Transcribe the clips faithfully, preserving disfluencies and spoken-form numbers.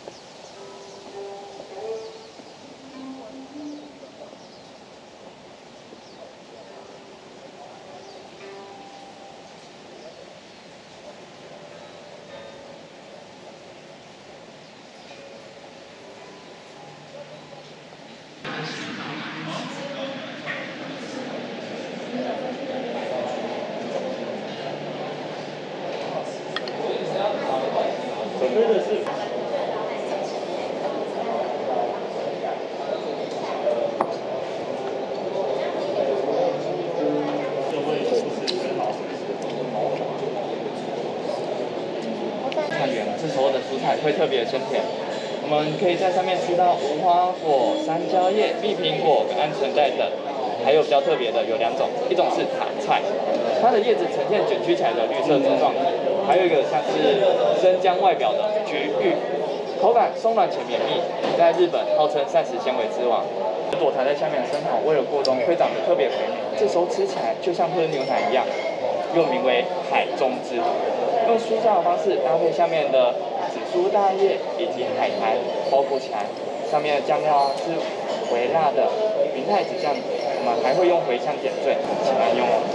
准备的是。 菜园，这时候的蔬菜会特别鲜甜。我们可以在上面吃到无花果、山椒叶、蜜苹果、鹌鹑蛋等。还有比较特别的有两种，一种是塔菜，它的叶子呈现卷曲起来的绿色柱状体，还有一个像是生姜外表的菊芋，口感松软且绵密，在日本号称膳食纤维之王。躲藏在下面的生蚝为了过冬会长得特别肥美，这时候吃起来就像喝牛奶一样，又名为海中之。用酥炸的方式搭配下面的紫苏大叶以及海苔包裹起来，上面的酱料啊是微辣的明太子酱，我们还会用茴香点缀，喜欢用哦。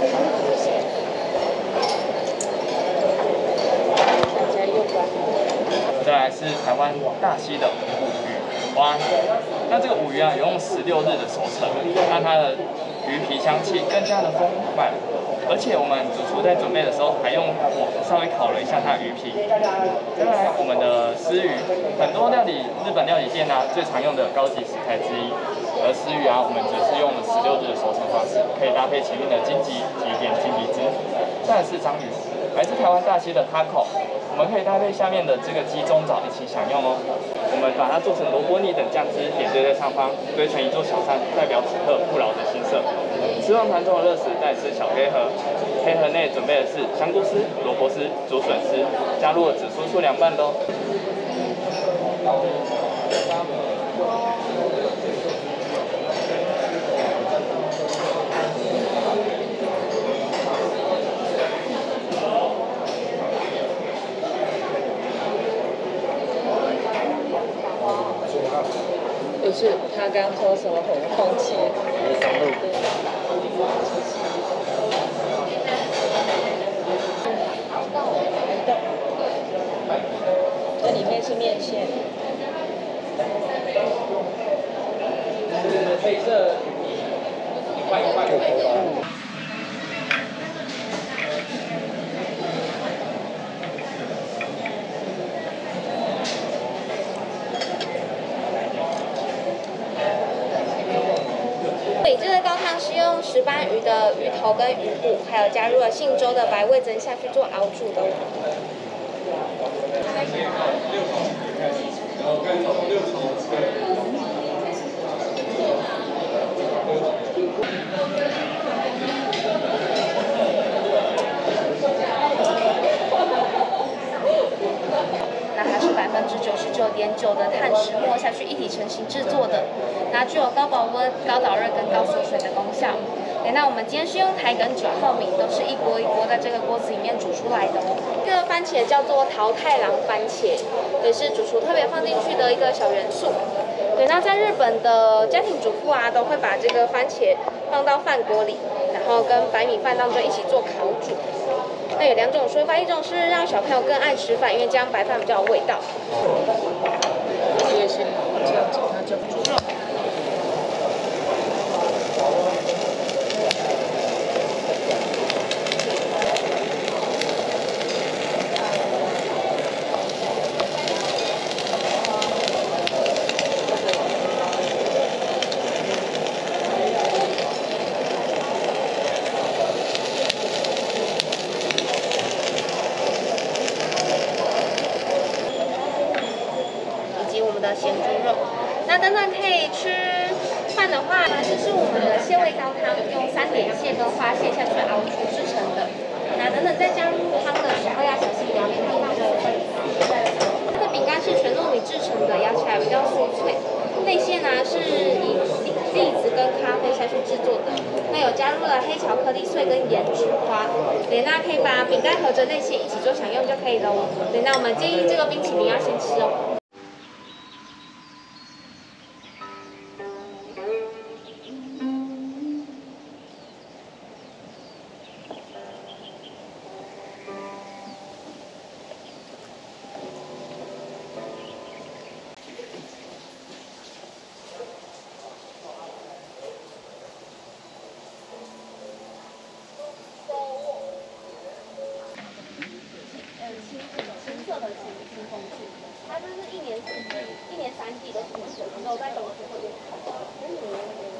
再来是台湾大溪的五鱼蛙，那这个五鱼啊有用十六日的熟成，让它的鱼皮香气更加的丰满。而且我们主厨在准备的时候，还用火稍微烤了一下它的鱼皮。再来我们的丝鱼，很多料理日本料理店啊最常用的高级食材之一。而丝鱼啊，我们则是用了十六日的熟成方式，可以搭配前面的金桔及一点金桔汁。再来是章鱼，来自台湾大溪的 taco， 我们可以搭配下面的这个鸡中藻一起享用哦。我们把它做成萝卜泥等酱汁点缀在上方，堆成一座小山，代表此刻不老的新色。吃完盘中的热食，再吃小黑盒。黑盒内准备的是香菇丝、萝卜丝、竹笋丝，加入了紫苏醋凉拌的哦。 不是，他刚说什么红空气？这里面是面线。 配色一块一块的。 美制的高汤是用石斑鱼的鱼头跟鱼骨，还有加入了信州的白味噌下去做熬煮的。那它是百分之九十九点九的碳石墨下去一体成型制作的，那具有高保温、高导热跟高锁水的功效。对，那我们今天是用台梗九号米，都是一锅一锅在这个锅子里面煮出来的哦。这个番茄叫做桃太郎番茄，也是主厨特别放进去的一个小元素。对，那在日本的家庭主妇啊，都会把这个番茄放到饭锅里，然后跟白米饭当中一起做烤煮。那有两种说法，一种是让小朋友更爱吃饭，因为这样白饭比较有味道。 谢谢，这样子它就猪肉。 的咸猪肉，那等等可以吃饭的话，这是我们的蟹味高汤，用三点蟹跟花蟹下去熬煮制成的。那等等在加入汤的时候要小心不要烫到热水。它的饼干是全糯米制成的，咬起来比较酥脆。内馅呢是以栗子跟咖啡下去制作的，那有加入了黑巧克力碎跟盐菊花。对，那可以把饼干和着内馅一起做享用就可以了哦。对，那我们建议这个冰淇淋要先吃哦。 青青色的青青枫树，它就是一年四季、一年三季都是青色，只有在冬天会变红。